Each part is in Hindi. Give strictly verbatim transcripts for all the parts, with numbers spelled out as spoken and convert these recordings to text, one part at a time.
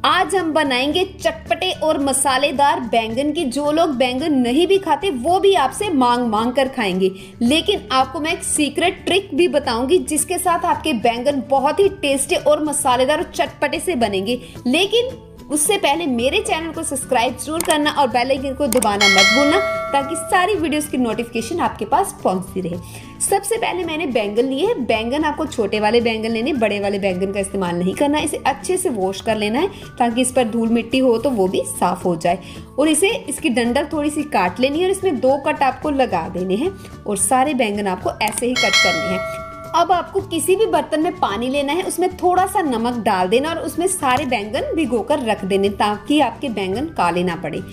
आज हम बनाएंगे चटपटे और मसालेदार बैंगन की। जो लोग बैंगन नहीं भी खाते वो भी आपसे मांग मांग कर खाएंगे। लेकिन आपको मैं एक सीक्रेट ट्रिक भी बताऊंगी जिसके साथ आपके बैंगन बहुत ही टेस्टी और मसालेदार और चटपटे से बनेंगे। लेकिन उससे पहले मेरे चैनल को सब्सक्राइब जरूर करना और बेल आइकन को दबाना मत भूलना ताकि सारी वीडियोस की नोटिफिकेशन आपके पास पहुंचती रहे। सबसे पहले मैंने बैंगन लिए हैं। बैंगन आपको छोटे वाले बैंगन लेने, बड़े वाले बैंगन का इस्तेमाल नहीं करना है। इसे अच्छे से वॉश कर लेना है ताकि इस पर धूल मिट्टी हो तो वो भी साफ हो जाए। और इसे इसकी डंडल थोड़ी सी काट लेनी है और इसमें दो कट आपको लगा देने हैं और सारे बैंगन आपको ऐसे ही कट करने हैं। अब आपको किसी भी बर्तन में पानी लेना है, उसमें थोड़ा सा नमक डाल देना और उसमें सारे बैंगन भिगोकर रख देने ताकि आपके बैंगन काले ना पड़े।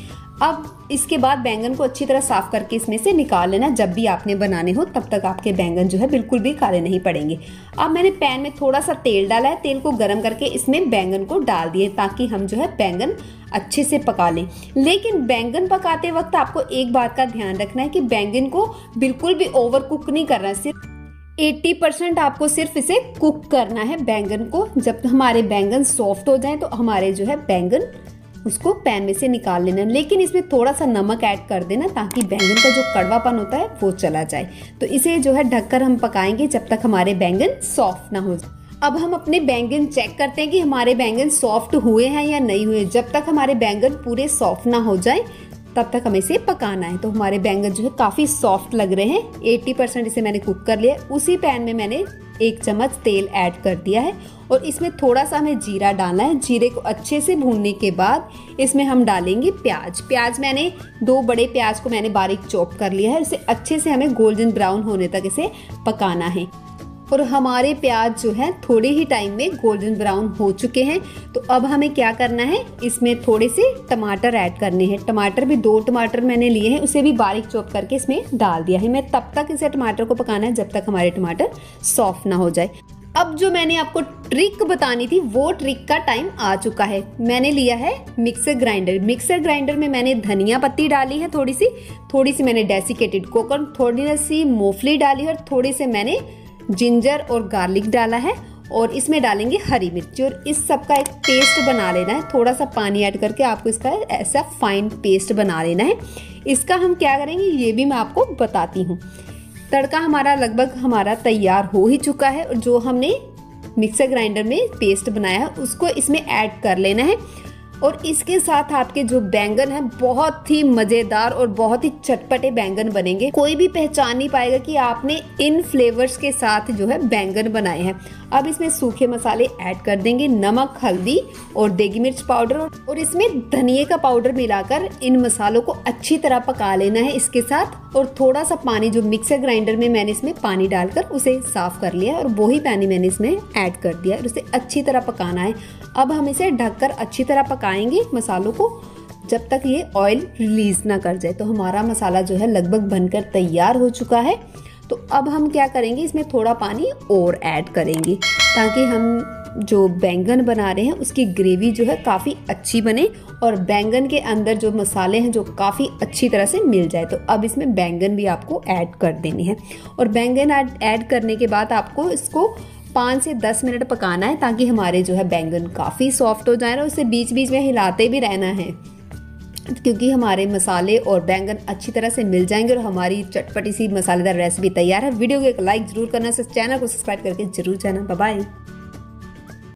अब इसके बाद बैंगन को अच्छी तरह साफ करके इसमें से निकाल लेना। जब भी आपने बनाने हो तब तक आपके बैंगन जो है बिल्कुल भी काले नहीं पड़ेंगे। अब मैंने पैन में थोड़ा सा तेल डाला है। तेल को गर्म करके इसमें बैंगन को डाल दिए ताकि हम जो है बैंगन अच्छे से पका लें। लेकिन बैंगन पकाते वक्त आपको एक बात का ध्यान रखना है कि बैंगन को बिल्कुल भी ओवर कुक नहीं करना है। सिर्फ अस्सी परसेंट आपको सिर्फ इसे कुक करना है बैंगन को। जब हमारे बैंगन सॉफ्ट हो जाएं तो हमारे जो है बैंगन उसको पैन में से निकाल लेना। लेकिन इसमें थोड़ा सा नमक ऐड कर देना ताकि बैंगन का जो कड़वापन होता है वो चला जाए। तो इसे जो है ढककर हम पकाएंगे जब तक हमारे बैंगन सॉफ्ट ना हो जाए। अब हम अपने बैंगन चेक करते हैं कि हमारे बैंगन सॉफ्ट हुए हैं या नहीं हुए। जब तक हमारे बैंगन पूरे सॉफ्ट ना हो जाए तब तक हमें इसे पकाना है। तो हमारे बैंगन जो है काफ़ी सॉफ्ट लग रहे हैं। अस्सी परसेंट इसे मैंने कुक कर लिया। उसी पैन में मैंने एक चम्मच तेल ऐड कर दिया है और इसमें थोड़ा सा हमें जीरा डालना है। जीरे को अच्छे से भूनने के बाद इसमें हम डालेंगे प्याज। प्याज मैंने दो बड़े प्याज को मैंने बारीक चॉप कर लिया है। इसे अच्छे से हमें गोल्डन ब्राउन होने तक इसे पकाना है। और हमारे प्याज जो है थोड़े ही टाइम में गोल्डन ब्राउन हो चुके हैं। तो अब हमें क्या करना है, इसमें थोड़े से टमाटर ऐड करने हैं। टमाटर भी दो टमाटर मैंने लिए हैं, उसे भी बारीक चॉप करके इसमें डाल दिया है। मैं तब तक इसे टमाटर को पकाना है जब तक हमारे टमाटर सॉफ्ट ना हो जाए। अब जो मैंने आपको ट्रिक बतानी थी वो ट्रिक का टाइम आ चुका है। मैंने लिया है मिक्सर ग्राइंडर। मिक्सर ग्राइंडर में मैंने धनिया पत्ती डाली है, थोड़ी सी थोड़ी सी मैंने डेसिकेटेड कोकोनट, थोड़ी सी मूंगफली डाली है और थोड़ी से मैंने जिंजर और गार्लिक डाला है और इसमें डालेंगे हरी मिर्ची और इस सब का एक पेस्ट बना लेना है। थोड़ा सा पानी ऐड करके आपको इसका ऐसा फाइन पेस्ट बना लेना है। इसका हम क्या करेंगे ये भी मैं आपको बताती हूँ। तड़का हमारा लगभग हमारा तैयार हो ही चुका है और जो हमने मिक्सर ग्राइंडर में पेस्ट बनाया है उसको इसमें ऐड कर लेना है। और इसके साथ आपके जो बैंगन है बहुत ही मजेदार और बहुत ही चटपटे बैंगन बनेंगे। कोई भी पहचान नहीं पाएगा कि आपने इन फ्लेवर्स के साथ जो है बैंगन बनाए हैं। अब इसमें सूखे मसाले ऐड कर देंगे, नमक, हल्दी और देगी मिर्च पाउडर और इसमें धनिए का पाउडर मिलाकर इन मसालों को अच्छी तरह पका लेना है इसके साथ। और थोड़ा सा पानी जो मिक्सर ग्राइंडर में मैंने इसमें पानी डालकर उसे साफ कर लिया और वही पानी मैंने इसमें ऐड कर दिया और उसे अच्छी तरह पकाना है। अब हम इसे ढककर अच्छी तरह पकाएंगे मसालों को जब तक ये ऑयल रिलीज ना कर जाए। तो हमारा मसाला जो है लगभग बनकर तैयार हो चुका है। तो अब हम क्या करेंगे, इसमें थोड़ा पानी और ऐड करेंगे ताकि हम जो बैंगन बना रहे हैं उसकी ग्रेवी जो है काफ़ी अच्छी बने और बैंगन के अंदर जो मसाले हैं जो काफ़ी अच्छी तरह से मिल जाए। तो अब इसमें बैंगन भी आपको ऐड कर देने हैं और बैंगन ऐड करने के बाद आपको इसको पाँच से दस मिनट पकाना है ताकि हमारे जो है बैंगन काफ़ी सॉफ्ट हो जाए और उसे बीच बीच में हिलाते भी रहना है क्योंकि हमारे मसाले और बैंगन अच्छी तरह से मिल जाएंगे और हमारी चटपटी सी मसालेदार रेसिपी तैयार है। वीडियो को एक लाइक जरूर करना, चैनल को सब्सक्राइब करके जरूर जाना। Bye bye.